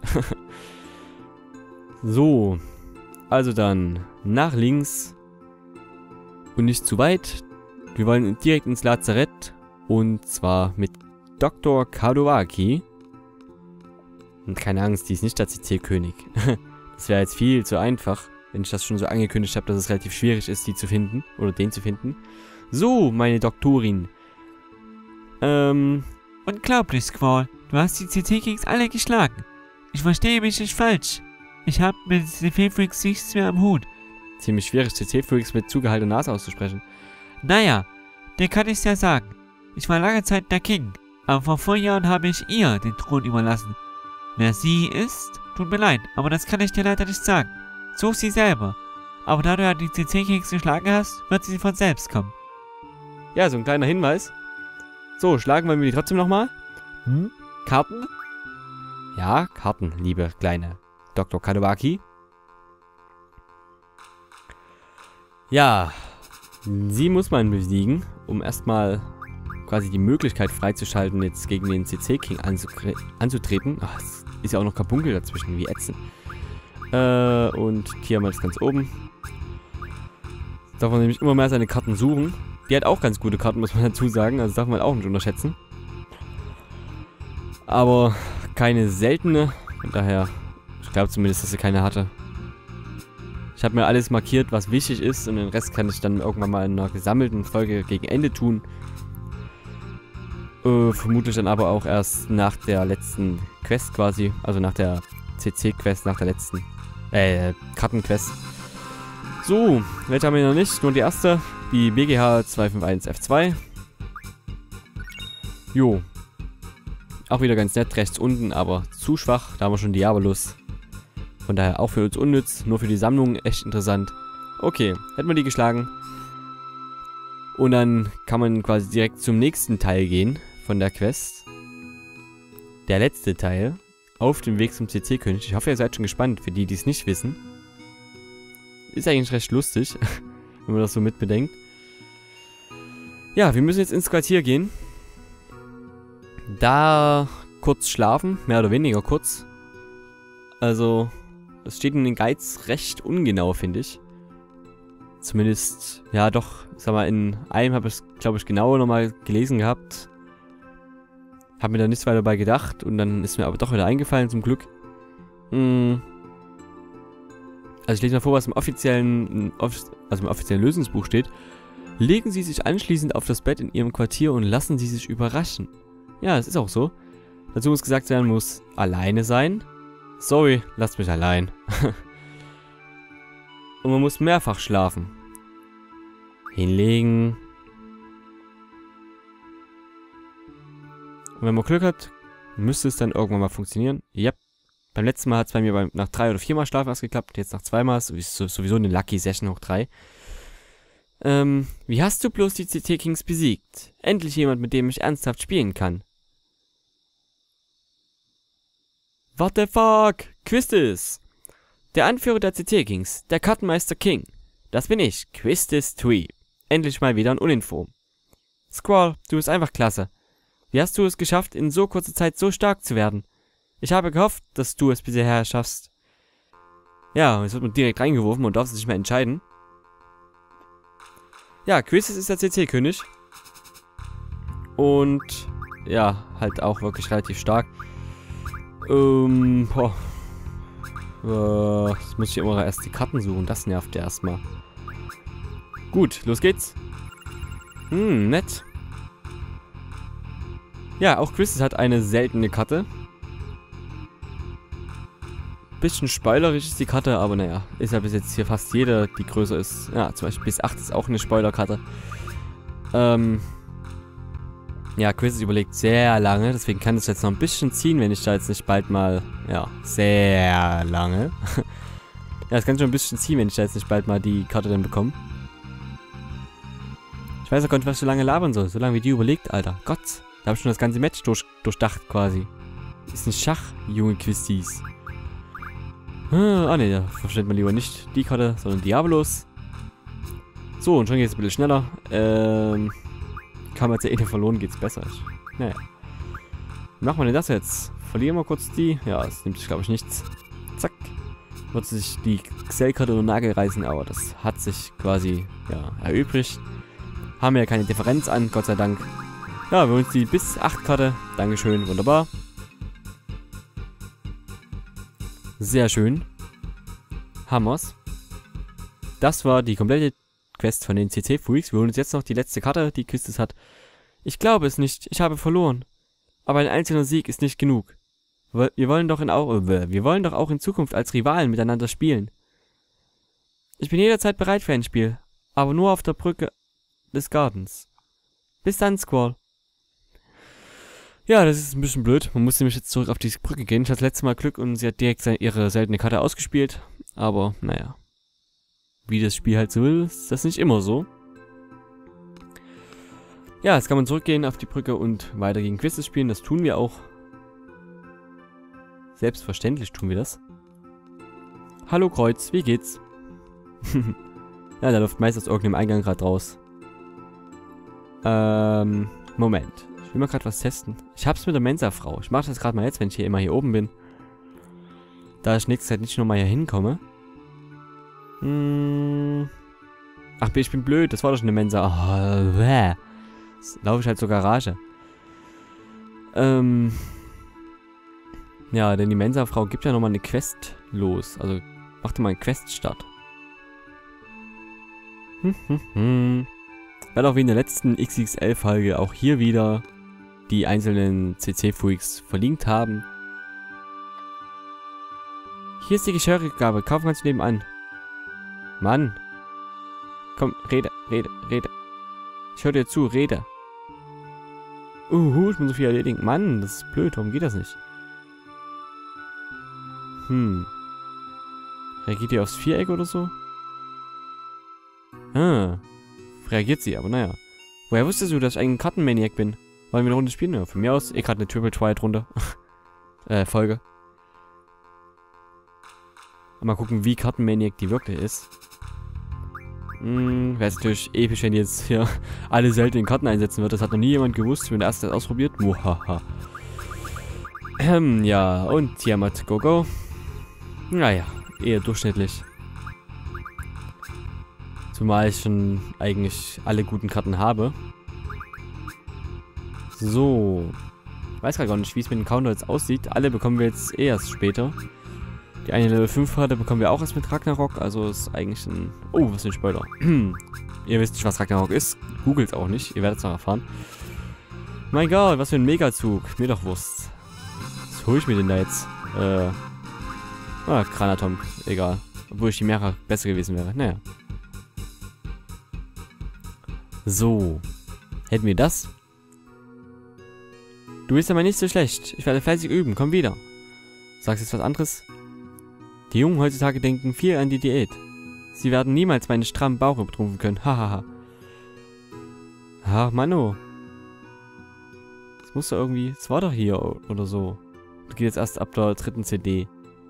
So. Also dann nach links. Und nicht zu weit. Wir wollen direkt ins Lazarett. Und zwar mit Doktor Kadowaki. Und keine Angst, die ist nicht der C C-König. Das wäre jetzt viel zu einfach, wenn ich das schon so angekündigt habe, dass es relativ schwierig ist, die zu finden. Oder den zu finden. So, meine Doktorin. Ähm... Unglaublich, Squall. Du hast die C C-Kings alle geschlagen. Ich verstehe mich nicht falsch. Ich habe mit C C-Freaks nichts mehr am Hut. Ziemlich schwierig, C C-Freaks mit zugehaltener Nase auszusprechen. Naja, dir kann ich's ja sagen. Ich war lange Zeit der King, aber vor vier Jahren habe ich ihr den Thron überlassen. Wer sie ist, tut mir leid, aber das kann ich dir leider nicht sagen. Such sie selber. Aber da du ja die C C-Kings geschlagen hast, wird sie von selbst kommen. Ja, so ein kleiner Hinweis. So, schlagen wir die trotzdem nochmal. Hm? Karten? Ja, Karten, liebe kleine Doktor Kadowaki. Ja, sie muss man besiegen, um erstmal quasi die Möglichkeit freizuschalten, jetzt gegen den C C-King anzutreten. Ach, es ist ja auch noch Kabunkel dazwischen, wie ätzend. Äh, und hier haben wir das ganz oben. Jetzt darf man nämlich immer mehr seine Karten suchen. Die hat auch ganz gute Karten, muss man dazu sagen. Also das darf man auch nicht unterschätzen. Aber keine seltene. Von daher, ich glaube zumindest, dass sie keine hatte. Ich habe mir alles markiert, was wichtig ist. Und den Rest kann ich dann irgendwann mal in einer gesammelten Folge gegen Ende tun. Äh, vermutlich dann aber auch erst nach der letzten Quest quasi. Also nach der C C-Quest, nach der letzten äh, Kartenquest. So, welche haben wir noch nicht? Nur die erste. Die B G H zwei fünf eins F zwei. Jo. Auch wieder ganz nett, rechts unten, aber zu schwach. Da haben wir schon Diabolus. Von daher auch für uns unnütz, nur für die Sammlung echt interessant. Okay, hätten wir die geschlagen. Und dann kann man quasi direkt zum nächsten Teil gehen von der Quest. Der letzte Teil. Auf dem Weg zum C C-König. Ich hoffe, ihr seid schon gespannt, für die, die es nicht wissen. Ist eigentlich recht lustig, wenn man das so mitbedenkt. Ja, wir müssen jetzt ins Quartier gehen. Da kurz schlafen, mehr oder weniger kurz. Also, das steht in den Guides recht ungenau, finde ich. Zumindest, ja doch, sag mal, in einem habe ich es, glaube ich, genauer nochmal gelesen gehabt. Habe mir da nichts weiter dabei gedacht und dann ist mir aber doch wieder eingefallen, zum Glück. Hm. Also ich lese mal vor, was im offiziellen, also im offiziellen Lösungsbuch steht. Legen Sie sich anschließend auf das Bett in Ihrem Quartier und lassen Sie sich überraschen. Ja, es ist auch so. Dazu muss gesagt werden, muss alleine sein. Sorry, lasst mich allein. Und man muss mehrfach schlafen. Hinlegen. Und wenn man Glück hat, müsste es dann irgendwann mal funktionieren. Yep. Beim letzten Mal hat es bei mir beim, nach drei oder viermal Schlafen erst geklappt. Jetzt nach zweimal. Ist sowieso eine Lucky Session hoch drei. Ähm, wie hast du bloß die C C-Kings besiegt? Endlich jemand, mit dem ich ernsthaft spielen kann. What the fuck? Quistis! Der Anführer der C C-Kings, der Kartenmeister King. Das bin ich, Quistis Twee. Endlich mal wieder ein Uninfo. Squall, du bist einfach klasse. Wie hast du es geschafft, in so kurzer Zeit so stark zu werden? Ich habe gehofft, dass du es bisher schaffst. Ja, jetzt wird man direkt reingeworfen und darf sich nicht mehr entscheiden. Ja, Quistis ist der C C-König. Und ja, halt auch wirklich relativ stark. Ähm, boah. Äh, jetzt muss ich immer erst die Karten suchen. Das nervt ja erstmal. Gut, los geht's. Hm, nett. Ja, auch Quistis hat eine seltene Karte. Bisschen spoilerisch ist die Karte, aber naja, ist ja bis jetzt hier fast jede, die größer ist. Ja, zum Beispiel bis acht ist auch eine Spoilerkarte. Ähm. Ja, Quistis überlegt sehr lange, deswegen kann es jetzt noch ein bisschen ziehen, wenn ich da jetzt nicht bald mal, ja, sehr lange. Ja, es kann schon ein bisschen ziehen, wenn ich da jetzt nicht bald mal die Karte dann bekomme. Ich weiß auch gar nicht, was ich so lange labern soll, so lange wie die überlegt, Alter. Gott, da habe ich schon das ganze Match durch, durchdacht quasi. Ist nicht Schach, junge Quistis. Ah, ne, da versteht man lieber nicht die Karte, sondern Diabolus. So, und schon geht es ein bisschen schneller. Ähm, kann man jetzt ja eh nicht verloren, geht's besser. Naja. Wie macht man denn das jetzt? Verlieren wir kurz die? Ja, es nimmt sich, glaube ich, nichts. Zack. Wird sich die Xell-Karte nur Nagel reißen, aber das hat sich quasi, ja, erübrigt. haben wir ja keine Differenz an, Gott sei Dank. Ja, wir holen uns die bis acht Karte. Dankeschön, wunderbar. Sehr schön. Hammers. Das war die komplette Quest von den C C-Freaks. Wir holen uns jetzt noch die letzte Karte, die Quistis hat. Ich glaube es nicht. Ich habe verloren. Aber ein einzelner Sieg ist nicht genug. Wir wollen doch in auch, wir wollen doch auch in Zukunft als Rivalen miteinander spielen. Ich bin jederzeit bereit für ein Spiel, aber nur auf der Brücke des Gartens. Bis dann, Squall. Ja, das ist ein bisschen blöd. Man muss nämlich jetzt zurück auf die Brücke gehen. Ich hatte das letzte Mal Glück und sie hat direkt ihre seltene Karte ausgespielt. Aber, naja. Wie das Spiel halt so will, ist das nicht immer so. Ja, jetzt kann man zurückgehen auf die Brücke und weiter gegen Quistis spielen. Das tun wir auch. Selbstverständlich tun wir das. Hallo Kreuz, wie geht's? Ja, da läuft meist aus irgendeinem Eingang gerade raus. Ähm, Moment. Ich will mal gerade was testen. Ich hab's mit der Mensa-Frau. Ich mache das gerade mal jetzt, wenn ich hier immer hier oben bin. Da ich nächste Zeit nicht nochmal hier hinkomme. Hm. Ach, ich bin blöd. Das war doch schon eine Mensa. Oh, bäh. Jetzt laufe ich halt zur Garage. Ähm... Ja, denn die Mensa-Frau gibt ja nochmal eine Quest los. Also, macht mal einen Quest-Start. Hm, hm, hm. Weil auch wie in der letzten X X L-Folge auch hier wieder die einzelnen C C-Freaks verlinkt haben. Hier ist die Geschirrgabe. Kaufen kannst du nebenan. Mann. Komm, rede, rede, rede. Ich höre dir zu, rede. Uhu, ich muss so viel erledigen. Mann, das ist blöd. Warum geht das nicht? Hm. Reagiert ihr aufs Viereck oder so? Ah. Reagiert sie, aber naja. Woher wusstest du, dass ich ein Kartenmaniac bin? Wollen wir eine Runde spielen? Ja, von mir aus. Eh gerade eine Triple Twilight Runde. äh, Folge. Mal gucken, wie Kartenmaniac die wirklich ist. Hm, wäre es natürlich episch, wenn die jetzt hier alle seltenen Karten einsetzen wird. Das hat noch nie jemand gewusst. Ich bin der Erste, der ausprobiert. Muhaha. Ähm, ja, und Tiamat, go, go. Naja, eher durchschnittlich. Zumal ich schon eigentlich alle guten Karten habe. So. Ich weiß gerade gar nicht, wie es mit dem Counter jetzt aussieht. Alle bekommen wir jetzt eh erst später. Die eine Level fünf Karte bekommen wir auch erst mit Ragnarok. Also ist eigentlich ein... Oh, was für ein Spoiler. Ihr wisst nicht, was Ragnarok ist. Googelt auch nicht. Ihr werdet es noch erfahren. Mein Gott, was für ein Megazug. Mir doch Wurst. Was hole ich mir denn da jetzt? Äh... Ah, Granatom. Egal. Obwohl ich die Meere besser gewesen wäre. Naja. So. Hätten wir das? Du bist aber nicht so schlecht. Ich werde fleißig üben. Komm wieder. Sagst du jetzt was anderes? Die Jungen heutzutage denken viel an die Diät. Sie werden niemals meinen strammen Bauch übertrumpfen können. Hahaha. Ach, Manno. Das muss doch irgendwie... Es war doch hier oder so. Das geht jetzt erst ab der dritten C D.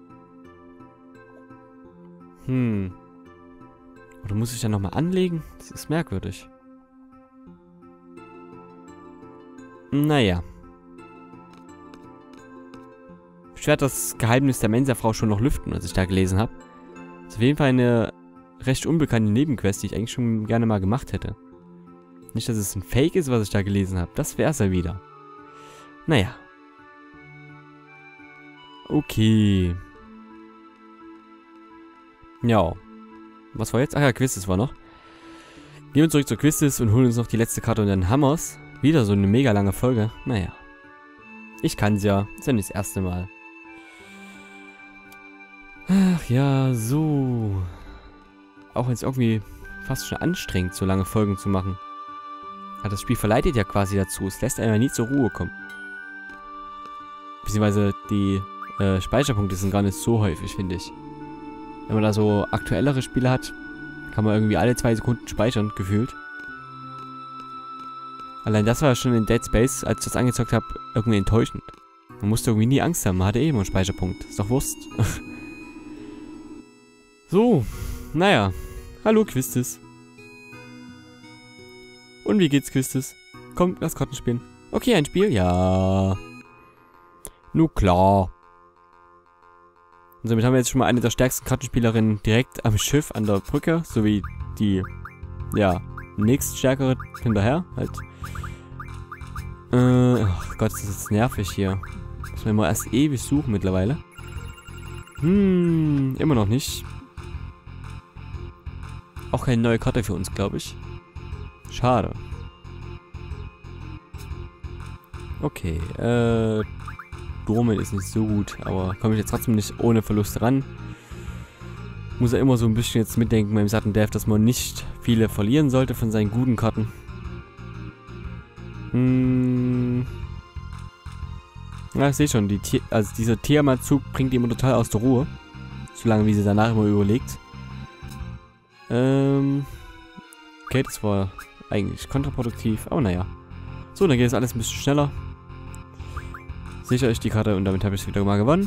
Hm. Oder muss ich dann nochmal anlegen? Das ist merkwürdig. Naja. Ich werde das Geheimnis der Mensa-Frau schon noch lüften, was ich da gelesen habe. Das ist auf jeden Fall eine recht unbekannte Nebenquest, die ich eigentlich schon gerne mal gemacht hätte. Nicht, dass es ein Fake ist, was ich da gelesen habe. Das wäre es ja wieder. Naja. Okay. Ja. Was war jetzt? Ach ja, Quistis war noch. Gehen wir zurück zur Quistis und holen uns noch die letzte Karte und dann Hammers. Wieder so eine mega lange Folge. Naja. Ich kann's ja. Ist ja nicht das erste Mal. Ach ja, so. Auch wenn es irgendwie fast schon anstrengend, so lange Folgen zu machen. Aber das Spiel verleitet ja quasi dazu. Es lässt einem nie zur Ruhe kommen. Beziehungsweise die äh, Speicherpunkte sind gar nicht so häufig, finde ich. Wenn man da so aktuellere Spiele hat, kann man irgendwie alle zwei Sekunden speichern, gefühlt. Allein das war schon in Dead Space, als ich das angezockt habe, irgendwie enttäuschend. Man musste irgendwie nie Angst haben, man hatte eh immer einen Speicherpunkt. Ist doch Wurst. So, naja. Hallo Quistis. Und wie geht's, Quistis? Komm, lass Karten spielen. Okay, ein Spiel? Ja. Nur klar. Und somit haben wir jetzt schon mal eine der stärksten Kartenspielerinnen direkt am Schiff an der Brücke, sowie die, ja, nächststärkere hinterher. Halt. Äh, ach Gott, das ist nervig hier. Muss man immer erst ewig suchen mittlerweile. Hm, immer noch nicht. Auch keine neue Karte für uns, glaube ich. Schade. Okay, äh... Dormen ist nicht so gut, aber komme ich jetzt trotzdem nicht ohne Verlust ran. Muss er immer so ein bisschen jetzt mitdenken beim Sudden Death, dass man nicht viele verlieren sollte von seinen guten Karten. Hm... Ja, ich sehe schon, die Tier, also dieser Tiamat-Zug bringt die immer total aus der Ruhe. Solange wie sie danach immer überlegt. Ähm... Okay, das war eigentlich kontraproduktiv, aber naja. So, dann geht es alles ein bisschen schneller. Sicher ich die Karte und damit habe ich wieder mal gewonnen.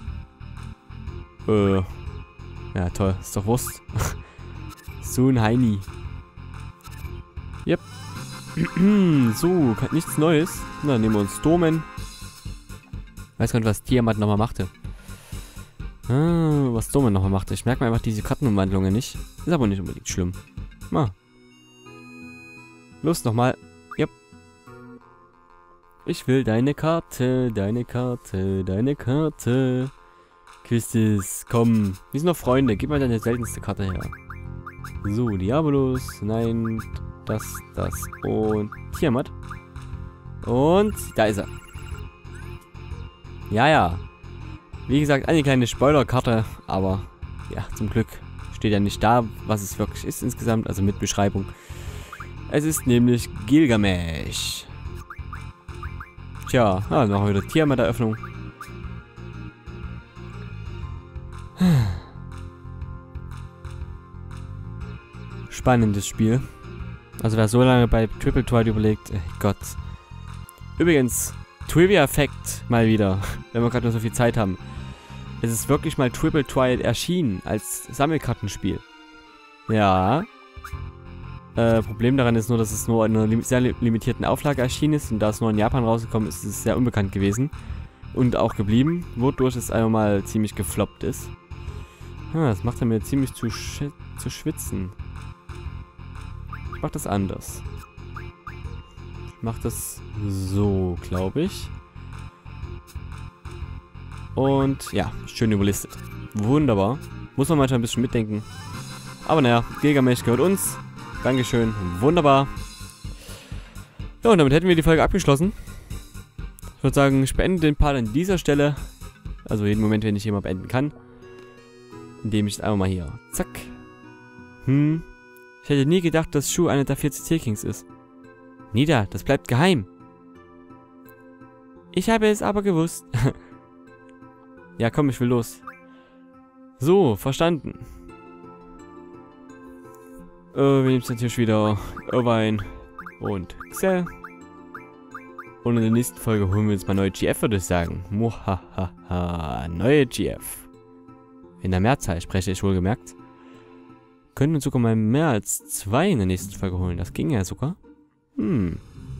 Äh... Ja, toll, ist doch Wurst. So ein Heini. Yep. So, nichts Neues. Na, nehmen wir uns Domen. Weiß gar nicht, was Tiamat nochmal machte. Ah, was Domen nochmal machte. Ich merke mir einfach diese Kartenumwandlungen nicht. Ist aber nicht unbedingt schlimm. Ah. Los, nochmal. Yep. Ich will deine Karte, deine Karte, deine Karte. Quistis, komm. Wir sind doch Freunde. Gib mal deine seltenste Karte her. So, Diabolus. Nein, das, das und Tiamat. Und da ist er. Ja, ja. Wie gesagt, eine kleine Spoilerkarte, aber ja, zum Glück steht ja nicht da, was es wirklich ist insgesamt, also mit Beschreibung. Es ist nämlich Gilgamesh. Tja, ah, noch wieder Tiamat-Eröffnung. Spannendes Spiel. Also wer so lange bei Triple Twilight überlegt, ey Gott. Übrigens, Trivia-Fact mal wieder, wenn wir gerade nur so viel Zeit haben. Es ist wirklich mal Triple Twilight erschienen als Sammelkartenspiel. Ja. Äh, Problem daran ist nur, dass es nur in einer lim sehr limitierten Auflage erschienen ist und da es nur in Japan rausgekommen ist, ist es sehr unbekannt gewesen. Und auch geblieben, wodurch es einfach mal ziemlich gefloppt ist. Ah, das macht er mir ziemlich zu, sch zu schwitzen. Ich mach das anders. Ich mach das so, glaube ich. Und ja, schön überlistet. Wunderbar. Muss man manchmal ein bisschen mitdenken. Aber naja, Gilgamesh gehört uns. Dankeschön. Wunderbar. Ja, und damit hätten wir die Folge abgeschlossen. Ich würde sagen, ich beende den Part an dieser Stelle. Also jeden Moment, wenn ich jemand beenden kann. Indem ich es einfach mal hier. Zack. Hm. Ich hätte nie gedacht, dass Shu einer der vier C C Kings ist. Nida, das bleibt geheim. Ich habe es aber gewusst. Ja, komm, ich will los. So, verstanden. Äh, wir nehmen es natürlich wieder Irvine und Xel. Und in der nächsten Folge holen wir uns mal neue G F, würde ich sagen. Muhahaha, neue G F. In der Mehrzahl spreche ich wohlgemerkt. Können uns sogar mal mehr als zwei in der nächsten Folge holen. Das ging ja sogar. Hm.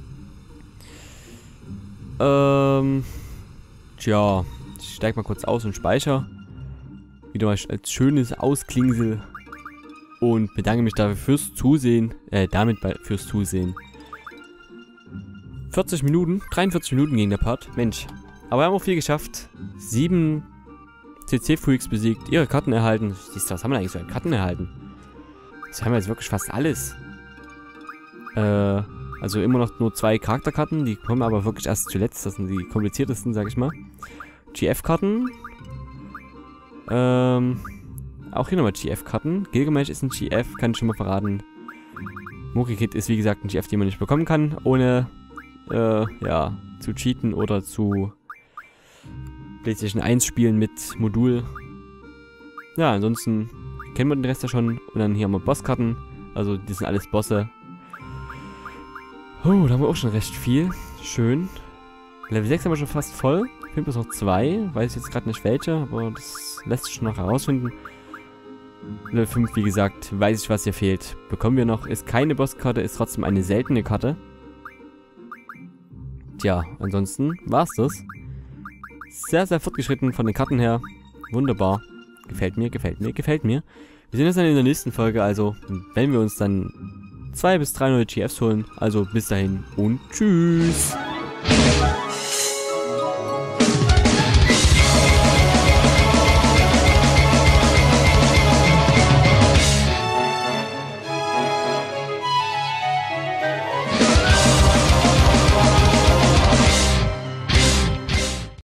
Ähm. Tja. Ich steig mal kurz aus und speichere. Wieder mal als schönes Ausklingsel. Und bedanke mich dafür fürs Zusehen. Äh, damit bei, fürs Zusehen. vierzig Minuten. dreiundvierzig Minuten ging der Part. Mensch. Aber wir haben auch viel geschafft. Sieben C C-Freaks besiegt. Ihre Karten erhalten. Siehst du, was haben wir eigentlich so an Karten erhalten? Das haben wir jetzt wirklich fast alles. Äh, also immer noch nur zwei Charakterkarten. Die kommen aber wirklich erst zuletzt. Das sind die kompliziertesten, sag ich mal. G F-Karten. Ähm, auch hier nochmal G F-Karten. Gilgamesh ist ein G F, kann ich schon mal verraten. Mokikid ist wie gesagt ein G F, den man nicht bekommen kann, ohne, äh, ja, zu cheaten oder zu PlayStation eins spielen mit Modul. Ja, ansonsten kennen wir den Rest ja schon. Und dann hier haben wir Bosskarten. Also, die sind alles Bosse. Oh, da haben wir auch schon recht viel. Schön. Level sechs haben wir schon fast voll. Fehlen bloß noch zwei. Weiß jetzt gerade nicht welche, aber das lässt sich schon noch herausfinden. Level fünf, wie gesagt, weiß ich, was hier fehlt. Bekommen wir noch. Ist keine Bosskarte, ist trotzdem eine seltene Karte. Tja, ansonsten war's das. Sehr, sehr fortgeschritten von den Karten her. Wunderbar. Gefällt mir, gefällt mir, gefällt mir. Wir sehen uns dann in der nächsten Folge, also wenn wir uns dann zwei bis drei neue G Fs holen. Also bis dahin und tschüss.